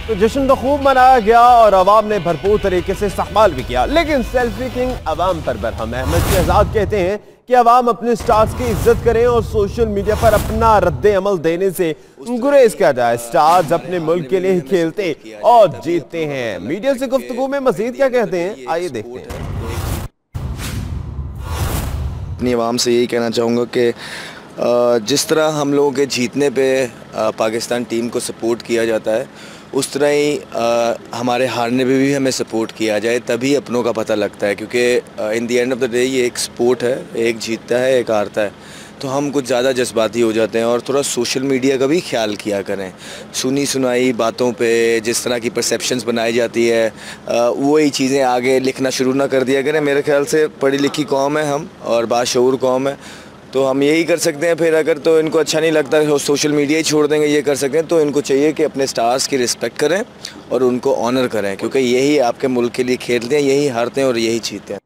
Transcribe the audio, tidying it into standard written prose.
तो जश्न तो खूब मनाया गया और अवाम ने भरपूर तरीके से इस्तेमाल भी किया, लेकिन सेल्फी किंग अवाम पर बरहम है। अहमद शहजाद कहते हैं कि अवाम अपने स्टार्स की इज्जत करें और सोशल मीडिया पर अपना रद्द अमल देने से गुरेज किया जाए। स्टार्स अपने मुल्क के लिए ही खेलते और जीतते हैं। मीडिया से गुफ्तगू में मजीद क्या कहते हैं, आइए देखते हैं। अपनी आवाम से यही कहना चाहूँगा कि जिस तरह हम लोगों के जीतने पे पाकिस्तान टीम को सपोर्ट किया जाता है, उस तरह ही हमारे हारने पे भी हमें सपोर्ट किया जाए, तभी अपनों का पता लगता है। क्योंकि in the end of the day ये एक स्पोर्ट है, एक जीतता है एक हारता है। तो हम कुछ ज़्यादा जज्बाती हो जाते हैं और थोड़ा सोशल मीडिया का भी ख्याल किया करें। सुनी सुनाई बातों पे जिस तरह की परसेप्शंस बनाई जाती है, वही चीज़ें आगे लिखना शुरू ना कर दिया करें। मेरे ख्याल से पढ़ी लिखी कौम है हम और बाशऊर कौम है, तो हम यही कर सकते हैं। फिर अगर तो इनको अच्छा नहीं लगता तो सोशल मीडिया ही छोड़ देंगे, ये कर सकते हैं। तो इनको चाहिए कि अपने स्टार्स की रिस्पेक्ट करें और उनको ऑनर करें, क्योंकि यही आपके मुल्क के लिए खेलते हैं, यही हारते हैं और यही जीतते हैं।